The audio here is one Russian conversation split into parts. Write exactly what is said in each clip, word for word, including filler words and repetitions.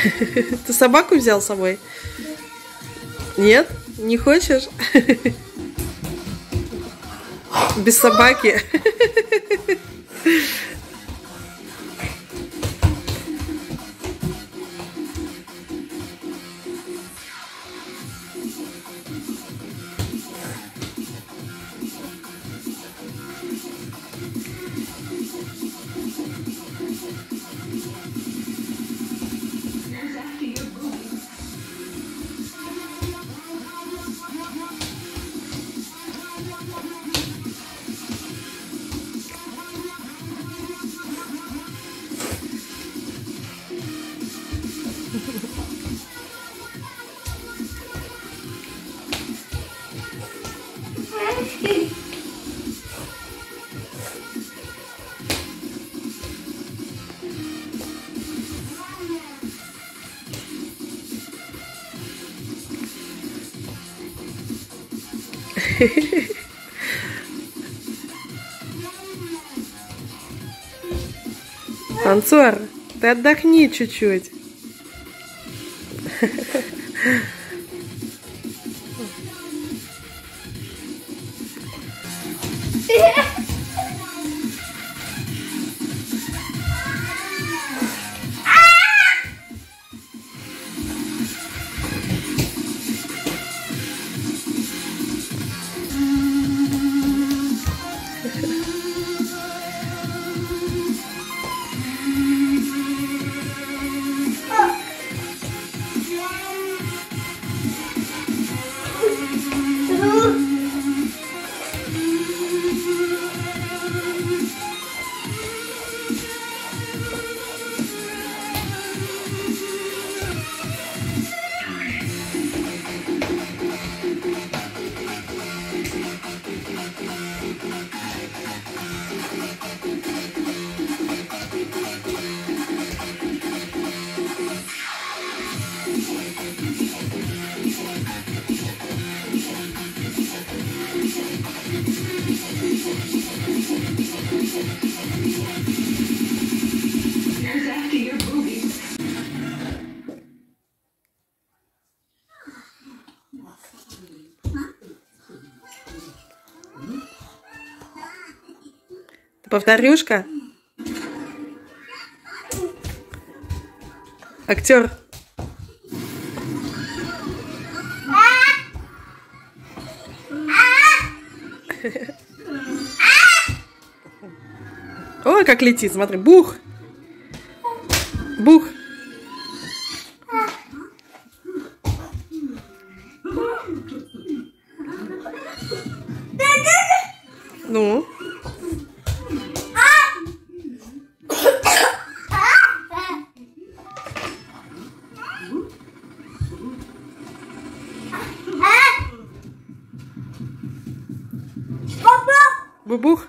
Ты собаку взял с собой? Нет? Не хочешь? Без собаки? Танцор, ты отдохни чуть-чуть. Повторюшка? Актер. Ой, как летит, смотри. Бух. Бух. Ну? Бубух.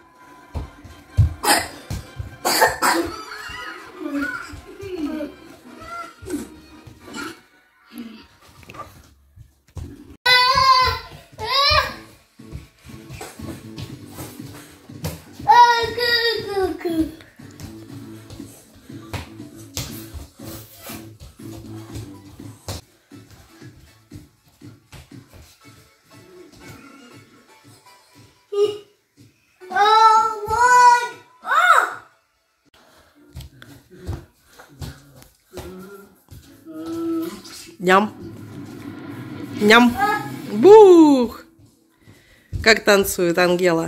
Ням. Ням. Бух. Как танцует Ангела.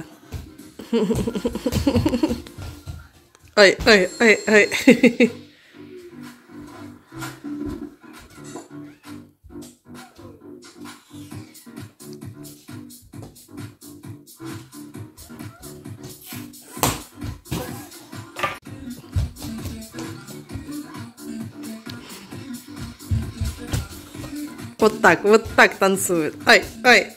Ой, ой, ой, ой. Вот так, вот так танцует. Ой, ой.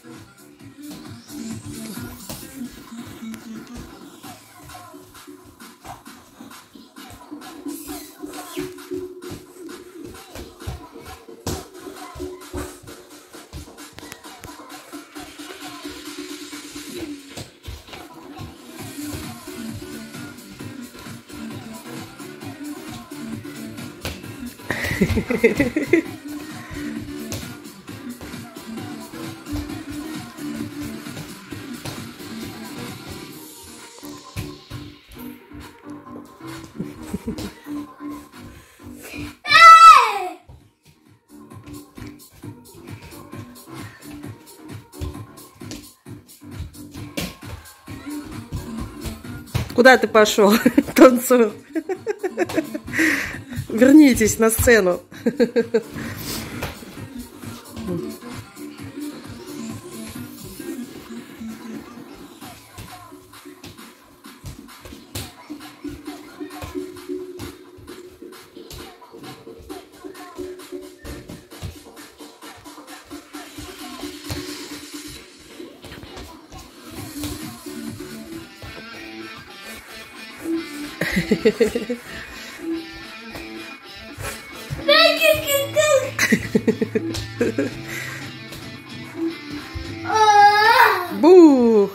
Куда ты пошел, танцор? Вернитесь на сцену. Бух!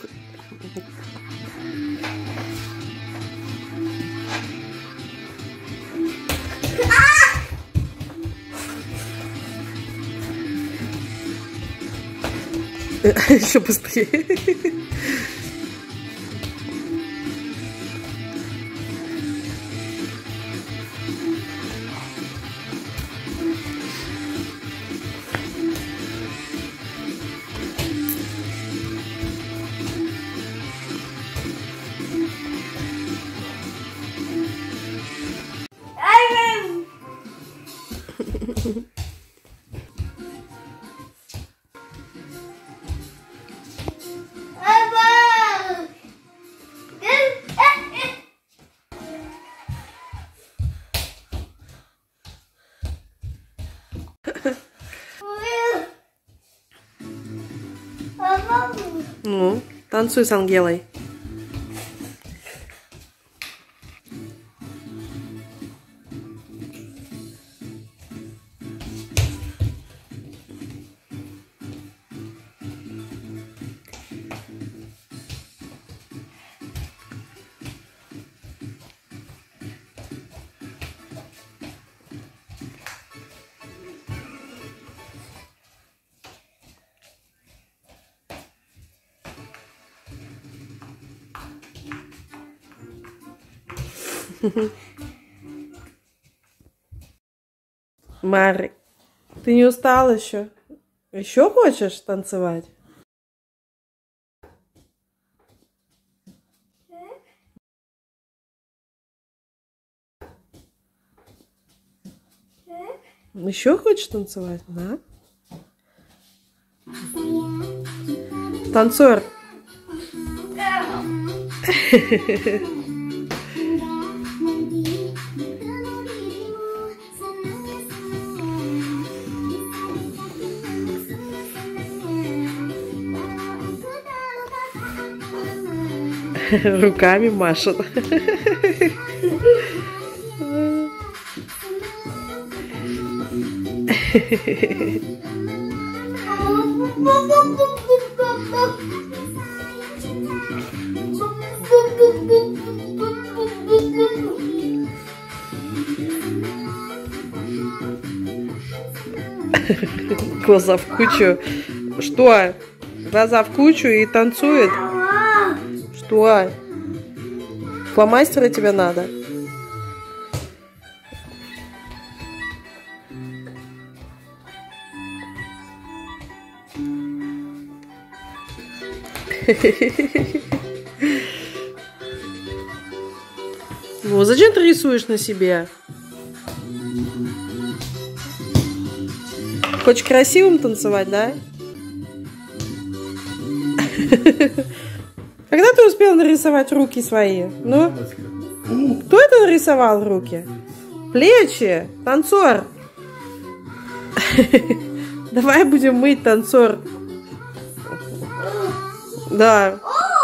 Еще быстрее. Ну, танцуй с Ангелой. Марик, ты не устал еще? Еще хочешь танцевать? Еще хочешь танцевать, да? Танцор. Руками машет. Глаза в кучу. Что? Глаза в кучу и танцует? Что? Фломастера тебе надо? Ну, зачем ты рисуешь на себе? Хочешь красивым танцевать, да? Когда ты успел нарисовать руки свои? Ну, кто это нарисовал руки? Плечи, танцор. Давай будем мыть, танцор. Да.